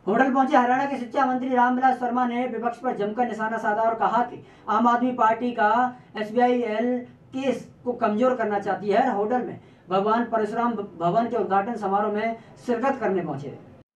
Hotel पहुंचे हरियाणा के शिक्षा मंत्री रामविलास शर्मा ने विपक्ष पर जमकर निशाना साधा और कहा कि आम आदमी पार्टी का SYL केस को कमजोर करना चाहती है। होटल में भगवान परशुराम भवन के उद्घाटन समारोह में शिरकत करने पहुंचे।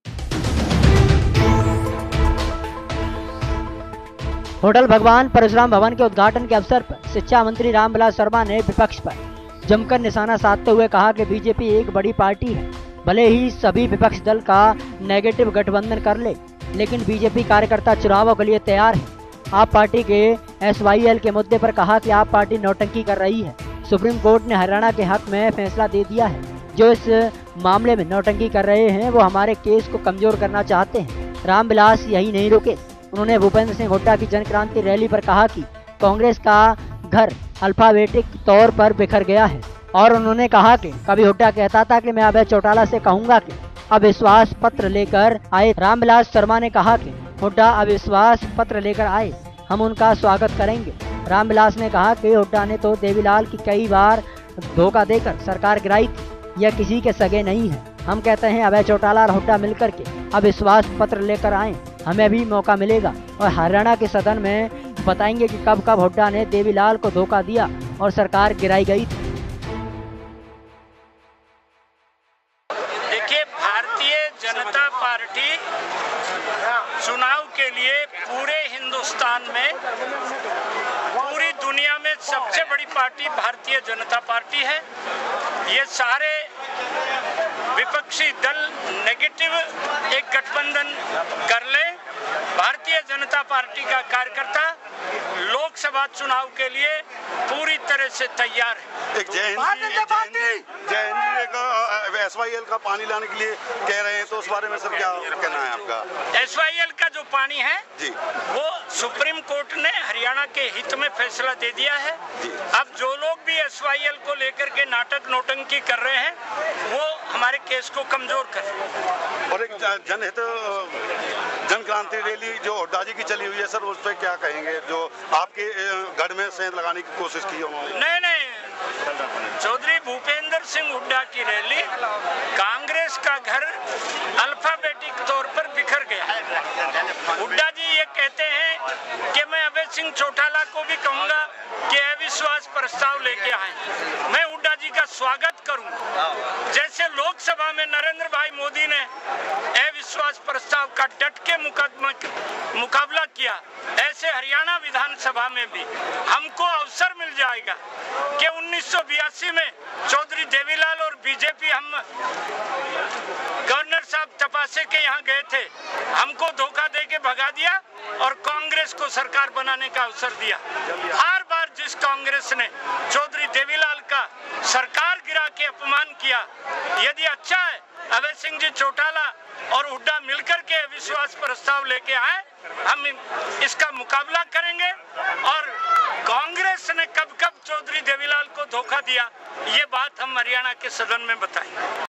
होटल भगवान परशुराम भवन के उद्घाटन के अवसर पर शिक्षा मंत्री रामविलास शर्मा ने विपक्ष पर जमकर निशाना साधते हुए कहा कि बीजेपी एक बड़ी पार्टी है। भले ही सभी विपक्ष दल का नेगेटिव गठबंधन कर ले, लेकिन बीजेपी कार्यकर्ता चुनावों के लिए तैयार है। आप पार्टी के SYL के मुद्दे पर कहा कि आप पार्टी नौटंकी कर रही है। सुप्रीम कोर्ट ने हरियाणा के हक में फैसला दे दिया है। जो इस मामले में नौटंकी कर रहे हैं वो हमारे केस को कमजोर करना चाहते हैं। रामविलास यही नहीं रुके। उन्होंने भूपेंद्र सिंह हुड्डा की जन क्रांति रैली पर कहा कि कांग्रेस का घर अल्फाबेटिक तौर पर बिखर गया है और उन्होंने कहा कि कभी हुड्डा कहता था कि मैं अभय चौटाला से कहूंगा कि अविश्वास पत्र लेकर आए। रामविलास शर्मा ने कहा कि हुड्डा अविश्वास पत्र लेकर आए, हम उनका स्वागत करेंगे। रामविलास ने कहा कि हुड्डा ने तो देवीलाल की कई बार धोखा देकर सरकार गिराई थी, यह किसी के सगे नहीं है। हम कहते हैं अभय चौटाला और हुड्डा मिलकर के अविश्वास पत्र लेकर आए, हमें भी मौका मिलेगा और हरियाणा के सदन में बताएंगे कि कब कब हुड्डा ने देवीलाल को धोखा दिया और सरकार गिराई गई थी। देखिए, भारतीय जनता पार्टी चुनाव के लिए पूरे हिंदुस्तान में, पूरी दुनिया में सबसे बड़ी पार्टी भारतीय जनता पार्टी है। ये सारे विपक्षी दल नेगेटिव एक गठबंधन कर ले। भारतीय जनता पार्टी का कार्यकर्ता लोकसभा चुनाव के लिए पूरी तरह से तैयार है। एक जय हिंद का SYL का पानी लाने के लिए कह रहे हैं, तो उस बारे में सर क्या कहना है आपका? SYL का जो पानी है जी, वो सुप्रीम कोर्ट ने हरियाणा के हित में फैसला दे दिया है। अब जो लोग भी SYL को लेकर के नाटक नौटंकी कर रहे हैं वो हमारे केस को कमजोर कर रहे हैं। और एक जनहित जन क्रांति रैली जो हुड्डा जी की चली हुई है सर, उस पर क्या कहेंगे? जो आपके गढ़ में सेंध लगाने की कोशिश की उन्होंने। नहीं, चौधरी भूपेंद्र सिंह हुड्डा की रैली, कांग्रेस का घर अल्फाबेटिक तौर पर बिखर गया। हुड्डा जी ये कहते हैं कि मैं अभय सिंह चौटाला को भी कहूंगा कि अविश्वास प्रस्ताव लेके आए। मैं हुड्डा जी का स्वागत करूंगा। जैसे लोकसभा में नरेंद्र भाई मोदी ने अविश्वास प्रस्ताव का डट के मुकाबला किया, ऐसे हरियाणा विधानसभा में भी हमको अवसर मिल जाएगा कि 1982 में चौधरी देवीलाल और बीजेपी, हम गवर्नर साहब तपासे के यहाँ गए थे, हमको धोखा दे के भगा दिया और कांग्रेस को सरकार बनाने का अवसर दिया। हर बार जिस कांग्रेस ने चौधरी देवीलाल का सरकार गिरा के अपमान किया, यदि अच्छा है अभय सिंह जी चौटाला और हुड्डा मिलकर के अविश्वास प्रस्ताव लेके आए, हम इसका मुकाबला करेंगे। और कांग्रेस ने कब कब चौधरी देवीलाल को धोखा दिया, ये बात हम हरियाणा के सदन में बताएंगे।